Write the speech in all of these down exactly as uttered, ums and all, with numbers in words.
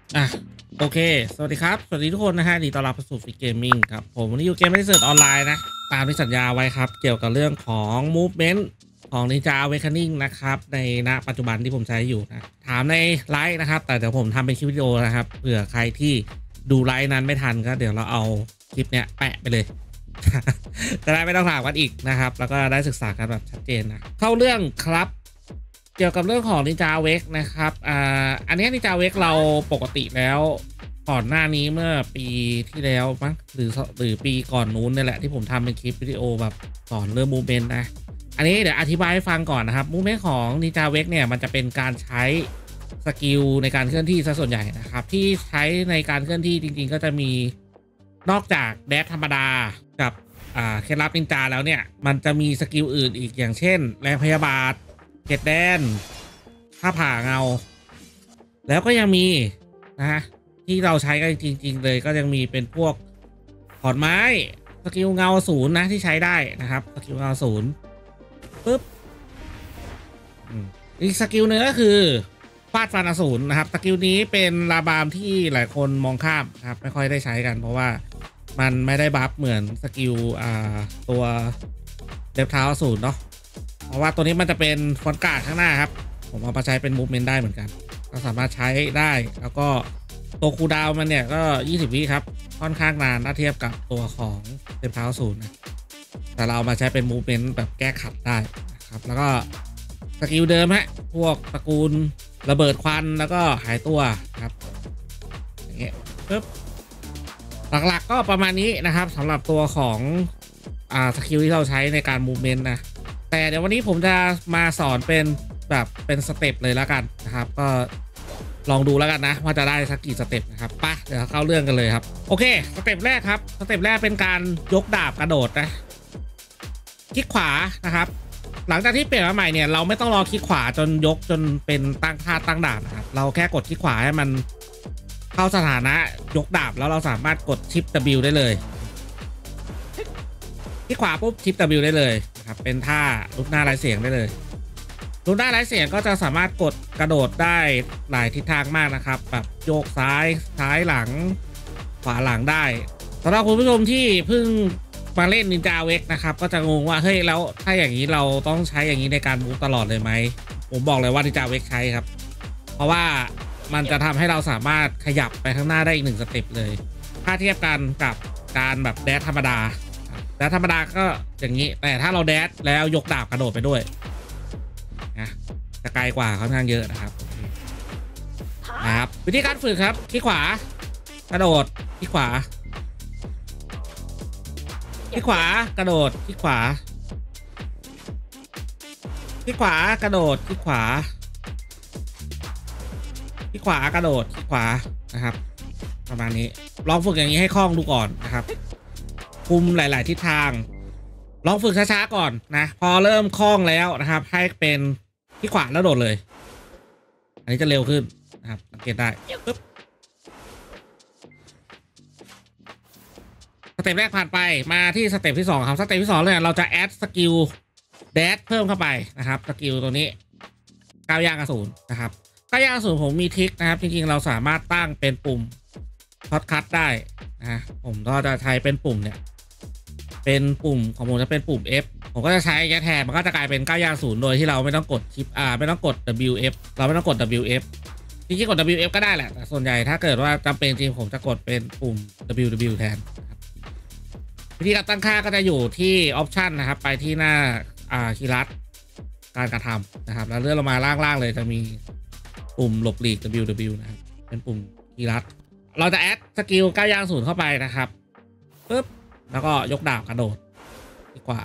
อ่ะโอเคสวัสดีครับสวัสดีทุกคนนะฮะดีต้อนรับเข้าสู่ฟิกเกมมิ่งครับผมวันนี้อยู่เกมไม่ได้เสิร์ชออนไลน์นะตามที่สัญญาไว้ครับเกี่ยวกับเรื่องของ movement ของ Ninja Awakening นะครับในณปัจจุบันที่ผมใช้อยู่นะถามในไลฟ์นะครับแต่เดี๋ยวผมทำเป็นคลิปวิดีโอนะครับเผื่อใครที่ดูไลฟ์นั้นไม่ทันก็เดี๋ยวเราเอาคลิปเนี้ยแปะไปเลย จะได้ไม่ต้องถามกันอีกนะครับแล้วก็ได้ศึกษากันแบบชัดเจนนะเข้าเรื่องครับเกี่ยวกับเรื่องของ Ninja Awake นะครับอ่าอันนี้ Ninja Awake เราปกติแล้วก่อนหน้านี้เมื่อปีที่แล้วมั้งหรือหรือปีก่อนนู้นนี่แหละที่ผมทำเป็นคลิปวิดีโอแบบสอนเรื่อง movement นะอันนี้เดี๋ยวอธิบายให้ฟังก่อนนะครับ movement ของ Ninja Awake เนี่ยมันจะเป็นการใช้สกิลในการเคลื่อนที่ซะส่วนใหญ่นะครับที่ใช้ในการเคลื่อนที่จริงๆก็จะมีนอกจากแดชธรรมดากับอ่าเคล็ดลับนินจาแล้วเนี่ยมันจะมีสกิลอื่นอีกอย่างเช่นแรงพยาบาทเกตแดนผ้าผ่าเงาแล้วก็ยังมีนะฮะที่เราใช้กันจริงๆเลยก็ยังมีเป็นพวกขอนไม้สกิลเงาศูนย์นะที่ใช้ได้นะครับสกิลเงาศูนย์ปึ๊บอีกสกิลหนึ่งก็คือฟาดฟันอสูรนะครับสกิลนี้เป็นลาบามที่หลายคนมองข้ามนะครับไม่ค่อยได้ใช้กันเพราะว่ามันไม่ได้บัฟเหมือนสกิลอ่าตัวเล็บเท้าอสูรเนาะเพราะว่าตัวนี้มันจะเป็นฟอนต์การ์ดข้างหน้าครับผมเอามาใช้เป็นมูฟเมนต์ได้เหมือนกันก็สามารถใช้ได้แล้วก็ตัวคูลดาวน์มันเนี่ยก็ยี่สิบวิครับค่อนข้างนานถ้าเทียบกับตัวของเล็บเท้าอสูรนะแต่เรามาใช้เป็นมูฟเมนต์แบบแก้ขัดได้นะครับแล้วก็สกิลเดิมฮะพวกตระกูลระเบิดควันแล้วก็หายตัวครับอย่างเงี้ยปึ๊บหลักๆก็ประมาณนี้นะครับสำหรับตัวของอ่าสกิลที่เราใช้ในการมูฟเมนต์นะแต่เดี๋ยววันนี้ผมจะมาสอนเป็นแบบเป็นสเต็ปเลยแล้วกันนะครับก็ลองดูแล้วกันนะว่าจะได้สักกี่สเต็ปนะครับไปเดี๋ยวเข้าเรื่องกันเลยครับโอเคสเต็ปแรกครับสเต็ปแรกเป็นการยกดาบกระโดดนะคลิกขวานะครับหลังจากที่เปลี่ยนมาใหม่เนี่ยเราไม่ต้องรอคลิกขวาจนยกจนเป็นตั้งท่าตั้งดาบนะครับเราแค่กดคลิกขวาให้มันเข้าสถานะยกดาบแล้วเราสามารถกดชิป W ได้เลยคลิกขวาปุ๊บชิป W ได้เลยนะครับเป็นท่าลุกหน้าไร้เสียงได้เลยลุกหน้าไร้เสียงก็จะสามารถกดกระโดดได้หลายทิศทางมากนะครับแบบโยกซ้ายซ้ายหลังขวาหลังได้สำหรับคุณผู้ชมที่เพิ่งมาเล่น Ninja Awake นะครับก็จะงงว่าเฮ้ยแล้วถ้าอย่างนี้เราต้องใช้อย่างนี้ในการมูฟตลอดเลยไหมผมบอกเลยว่า Ninja Awake ใช้ครับเพราะว่ามันจะทำให้เราสามารถขยับไปข้างหน้าได้อีกหนึ่งสเต็ปเลยถ้าเทียบกันกับการแบบแดชธรรมดาแดชธรรมดาก็อย่างนี้แต่ถ้าเราแดชแล้วยกดาบกระโดดไปด้วยนะจะไกลกว่าค่อนข้างเยอะนะครับนะครับวิธีการฝึกครับคลิกขวากระโดดคลิกขวาคลิกขวากระโดดคลิกขวาคลิกขวากระโดดคลิกขวาคลิกขวากระโดดคลิกขวานะครับประมาณนี้ลองฝึกอย่างนี้ให้คล่องดูก่อนนะครับคุมหลายๆทิศทางลองฝึกช้าๆก่อนนะพอเริ่มคล่องแล้วนะครับให้เป็นคลิกขวาแล้วโดดเลยอันนี้จะเร็วขึ้นนะครับสังเกตได้ปึ๊บสเต็ปแรกผ่านไปมาที่สเต็ปที่สองครับสเต็ปที่สองเลยเราจะแอดสกิลแดชเพิ่มเข้าไปนะครับสกิลตัวนี้ก้าวย่างอสูรนะครับก้าวย่างอสูรผมมีทริคนะครับจริงๆเราสามารถตั้งเป็นปุ่มช็อตคัทได้นะผมก็จะใช้เป็นปุ่มเนี่ยเป็นปุ่มของผมจะเป็นปุ่ม F ผมก็จะใช้แค่แทนมันก็จะกลายเป็นก้าวย่างศูนย์โดยที่เราไม่ต้องกดชิป R ไม่ต้องกด W F เราไม่ต้องกด W F จริงๆกด W F ก็ได้แหละแต่ส่วนใหญ่ถ้าเกิดว่าจำเป็นจริงผมจะกดเป็นปุ่ม W W แทนวิธีการตั้งค่าก็จะอยู่ที่ออปชันนะครับไปที่หน้าอ่าคีย์ลัดการกระทำนะครับแล้วเลื่อนลงมาล่างๆเลยจะมีปุ่มหลบหลีก W W นะครับเป็นปุ่มคีย์ลัดเราจะแอดสกิลก้าวย่างศูนย์เข้าไปนะครับปึ๊บแล้วก็ยกดาบกระโดดที่ขวา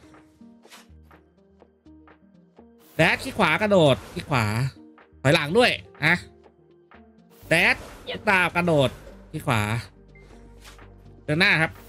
แดชที่ขวากระโดดที่ขวาถอยหลังด้วยนะแดชยกดาบกระโดดที่ขวาเดินหน้าครับ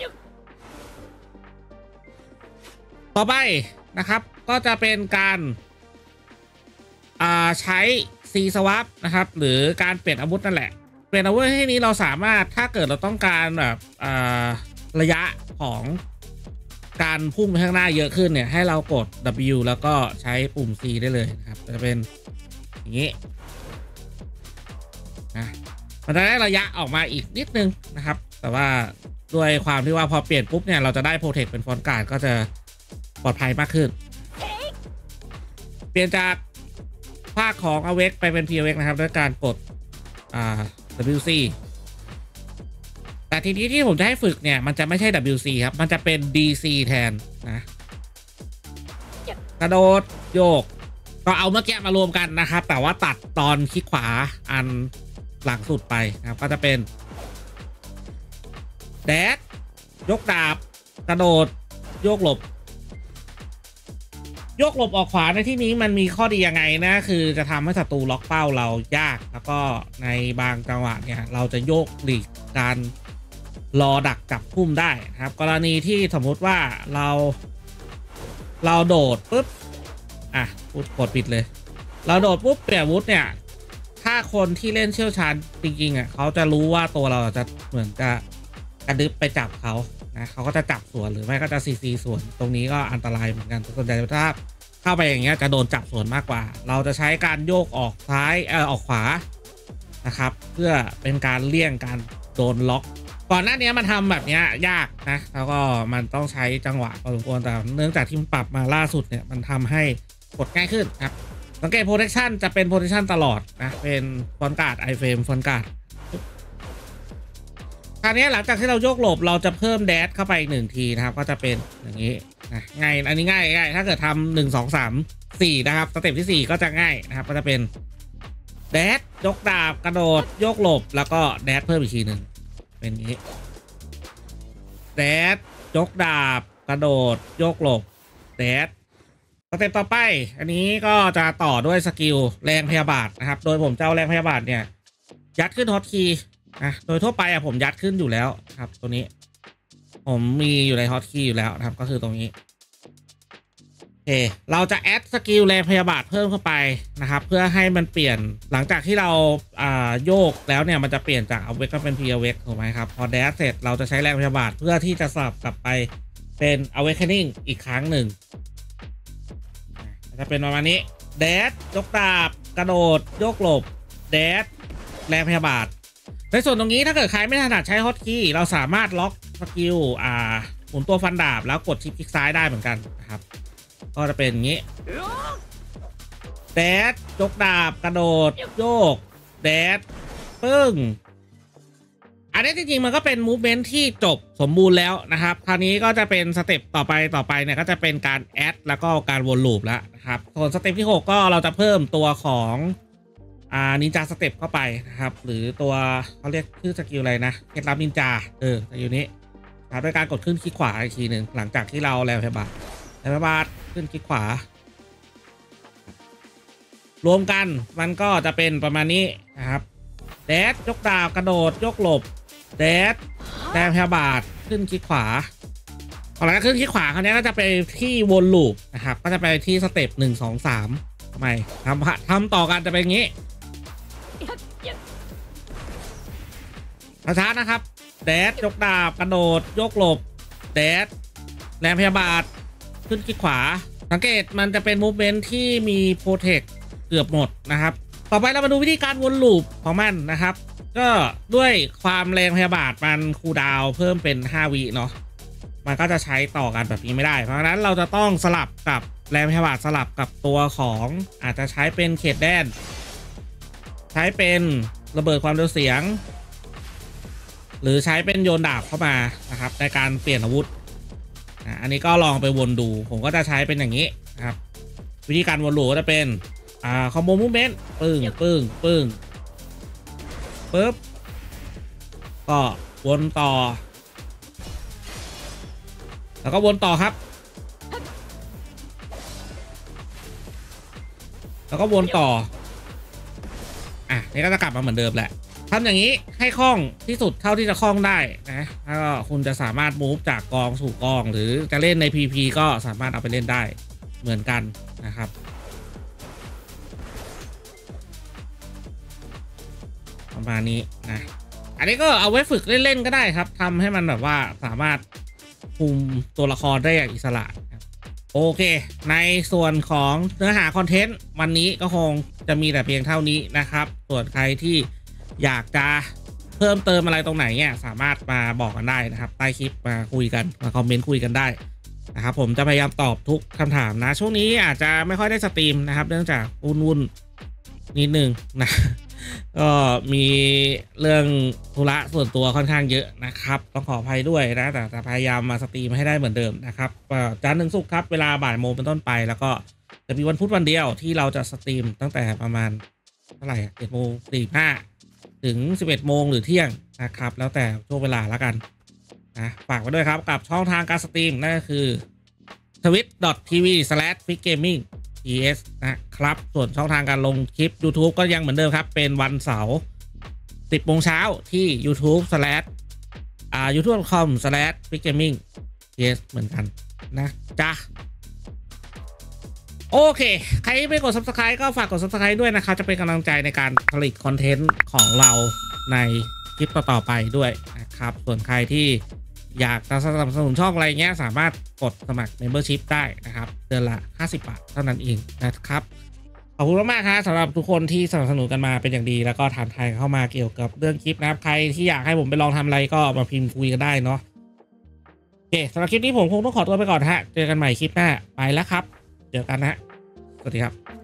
ต่อไปนะครับก็จะเป็นการอ่าใช้ C swap นะครับหรือการเปลี่ยนอาวุธนั่นแหละเปลี่ยนอาวุธให้นี้เราสามารถถ้าเกิดเราต้องการแบบอ่าระยะของการพุ่งไปข้างหน้าเยอะขึ้นเนี่ยให้เรากด W แล้วก็ใช้ปุ่ม C ได้เลยนะครับจะเป็นอย่างนี้นะมันจะได้ระยะออกมาอีกนิดนึงนะครับแต่ว่าด้วยความที่ว่าพอเปลี่ยนปุ๊บเนี่ยเราจะได้โปรเทคเป็นฟอนต์การ์ดก็จะปลอดภัยมากขึ้นเปลี่ยนจากภาคของ a เวกไปเป็น พี เอ เวก นะครับด้วยการกดอ่า ดับเบิลยู ซี แต่ทีนี้ที่ผมจะให้ฝึกเนี่ยมันจะไม่ใช่ ดับเบิลยู ซี ครับมันจะเป็น ดี ซี แทนนะกระโดดโยกก็เอาเมื่อกี้มารวมกันนะครับแต่ว่าตัดตอนคลิกขวาอันหลังสุดไปนะครับก็จะเป็นแดดยกดาบกระโดดโยกหลบโยกหลบออกขวาในที่นี้มันมีข้อดียังไงนะคือจะทำให้ศัตรูล็อกเป้าเรายากแล้วก็ในบางจังหวะเนี่ยเราจะโยกหลีกการรอดักจับพุ่มได้นะครับกรณีที่สมมุติว่าเราเราโดดปุ๊บอ่ะพูดกดปิดเลยเราโดดปุ๊บเปลี่ยนวุธเนี่ยถ้าคนที่เล่นเชี่ยวชาญจริงๆอ่ะเขาจะรู้ว่าตัวเราจะเหมือนจะกระดึบไปจับเขานะเขาก็จะจับสวนหรือไม่ก็จะซีซีสวนตรงนี้ก็อันตรายเหมือนกันส่วนใหญ่ถ้าเข้าไปอย่างเงี้ยจะโดนจับสวนมากกว่าเราจะใช้การโยกออกซ้ายเออออกขวานะครับเพื่อเป็นการเลี่ยงการโดนล็อกก่อนหน้านี้มันทำแบบนี้ยากนะแล้วก็มันต้องใช้จังหวะพอสมควรแต่เนื่องจากที่มันปรับมาล่าสุดเนี่ยมันทำให้กดง่ายขึ้นครับสังเกต protection จะเป็น protection ตลอดนะเป็นฟอนต์การ์ด ไอเฟรม ฟอนต์การ์ดคราวนี้หลังจากที่เราโยกหลบเราจะเพิ่มแดชเข้าไปอีกหนึ่งทีนะครับก็จะเป็นอย่างนี้นะง่ายอันนี้ง่ายง่ายถ้าเกิดทำหนึ่งสองสามสี่นะครับสเต็ปที่สี่ก็จะง่ายนะครับก็จะเป็นแดชยกดาบกระโดดโยกหลบแล้วก็แดชเพิ่มอีกทีหนึ่งเป็นอย่างนี้แดชยกดาบกระโดดโยกหลบแดชสเต็ปต่อไปอันนี้ก็จะต่อด้วยสกิลแรงพยาบาทนะครับโดยผมจะเอาแรงพยาบาทเนี่ยยัดขึ้นฮอตคีย์นะโดยทั่วไปอะผมยัดขึ้นอยู่แล้วครับตัวนี้ผมมีอยู่ในฮอตคีย์อยู่แล้วนะครับก็คือตรงนี้โอเคเราจะแอดสกิลแรงพยาบาทเพิ่มเข้าไปนะครับเพื่อให้มันเปลี่ยนหลังจากที่เราอ่าโยกแล้วเนี่ยมันจะเปลี่ยนจากเอาเวกก็เป็นพีเอาเวกถูกไหมครับพอแดชเสร็จเราจะใช้แรงพยาบาทเพื่อที่จะสลับกลับไปเป็น awakening อีกครั้งหนึ่งจะเป็นประมาณนี้แดชยกดาบกระโดดโยกหลบแดชแรงพยาบาทในส่วนตรงนี้ถ้าเกิดใครไม่ถนัดใช้ฮอตคีย์เราสามารถล็อกสกิลอ่าหมุนตัวฟันดาบแล้วกดชิปคลิกซ้ายได้เหมือนกันนะครับก็จะเป็นอย่างนี้แดชยกดาบกระโดดโยกแดชปึ้งอันนี้จริงๆมันก็เป็นมูฟเมนท์ที่จบสมบูรณ์แล้วนะครับคราวนี้ก็จะเป็นสเต็ปต่อไปต่อไปเนี่ยก็จะเป็นการแอดแล้วก็การวนลูปแล้วนะครับส่วนสเต็ปที่หกก็เราจะเพิ่มตัวของอ่านินจาสเต็ปเข้าไปนะครับหรือตัวเขาเรียกชื่อสกิลอะไรนะเคล็ดลับนินจาเออสกิลนี้ครับด้วยการกดขึ้นคลิกขวาอีกทีหนึ่งหลังจากที่เราแรงพยาบาทแรงพยาบาทขึ้นคลิกขวารวมกันมันก็จะเป็นประมาณนี้นะครับแดชยกดาบกระโดดยกหลบแดชแรงพยาบาทขึ้นคลิกขวาพอแล้วขึ้นคลิกขวาคราวนี้ก็จะไปที่วนลูปนะครับก็จะไปที่สเต็ปหนึ่งสองสามทำไมทำทำต่อกันจะเป็นอย่างนี้ช้าๆนะครับแดชยกดาบกระโดดยกหลบแดชแรงพยาบาทขึ้นคลิกขวาสังเกตมันจะเป็นมูฟเมนท์ที่มีโปรเทคเกือบหมดนะครับต่อไปเรามาดูวิธีการวนลูปของมันนะครับก็ด้วยความแรงพยาบาทมันคูลดาวน์เพิ่มเป็นห้าวิเนาะมันก็จะใช้ต่อกันแบบนี้ไม่ได้เพราะฉะนั้นเราจะต้องสลับกับแรงพยาบาทสลับกับตัวของอาจจะใช้เป็นเขตแดนใช้เป็นระเบิดความเร็วเสียงหรือใช้เป็นโยนดาบเข้ามานะครับในการเปลี่ยนอาวุธอันนี้ก็ลองไปวนดูผมก็จะใช้เป็นอย่างนี้นะครับวิธีการวนลูปก็จะเป็นอ่าคอมโบมูฟเมนต์ปึ้งปึ้งปึ้งปึ๊บก็วนต่อแล้วก็วนต่อครับแล้วก็วนต่ออ่ะนี่ก็จะกลับมาเหมือนเดิมแหละทำอย่างนี้ให้คล่องที่สุดเท่าที่จะคล่องได้นะแล้วก็คุณจะสามารถมูฟจากกองสู่กองหรือจะเล่นใน พี พี ก็สามารถเอาไปเล่นได้เหมือนกันนะครับประมาณนี้นะอันนี้ก็เอาไว้ฝึกเล่นๆก็ได้ครับทำให้มันแบบว่าสามารถคุมตัวละครได้อย่างอิสระครับโอเคในส่วนของเนื้อหาคอนเทนต์วันนี้ก็คงจะมีแต่เพียงเท่านี้นะครับส่วนใครที่อยากจะเพิ่มเติมอะไรตรงไหนเนี่ยสามารถมาบอกกันได้นะครับใต้คลิปมาคุยกันมาคอมเมนต์คุยกันได้นะครับผมจะพยายามตอบทุกคำถามนะช่วงนี้อาจจะไม่ค่อยได้สตรีมนะครับเนื่องจากวุ่นๆนิดนึงนะก็มีเรื่องธุระส่วนตัวค่อนข้างเยอะนะครับต้องขออภัยด้วยนะแต่จะพยายามมาสตรีมให้ได้เหมือนเดิมนะครับจันทร์ถึงศุกร์ครับเวลาบ่ายโมงเป็นต้นไปแล้วก็จะมีวันพุธวันเดียวที่เราจะสตรีมตั้งแต่ประมาณเท่าไหร่เจ็ดโมงสี่ห้าถึงสิบเอ็ดโมงหรือเที่ยงนะครับแล้วแต่ช่วงเวลาแล้วกันนะฝากไว้ด้วยครับกับช่องทางการสตรีมนั่นก็คือ ทวิต ดอท ที วี สแลช ฟิกเกมมิ่ง ที เอส นะครับส่วนช่องทางการลงคลิป YouTube ก็ยังเหมือนเดิมครับเป็นวันเสาร์สิบโมงเช้าที่ YouTube slash อ่า ยูทูบ ดอท คอม สแลช ฟิกเกมมิ่ง ที เอส เหมือนกันนะจ๊ะโอเคใครไม่กด Subscribe ก็ฝากกด Subscribe ด้วยนะครับจะเป็นกำลังใจในการผลิตคอนเทนต์ของเราในคลิปต่อๆไปด้วยนะครับส่วนใครที่อยากจะสนับสนุนช่องอะไรเงี้ยสามารถกดสมัคร Membership ได้นะครับเดือนละห้าสิบบาทเท่านั้นเองนะครับขอบคุณมากๆครับสำหรับทุกคนที่สนับสนุนกันมาเป็นอย่างดีแล้วก็ถามไทยเข้ามาเกี่ยวกับเรื่องคลิปนะครับใครที่อยากให้ผมไปลองทำอะไรก็มาพิมพ์คุยกันได้เนาะโอเคสำหรับคลิปนี้ผมคงต้องขอตัวไปก่อนฮะเจอกันใหม่คลิปหน้าไปแล้วครับเจอกันนะฮะสวัสดีครับ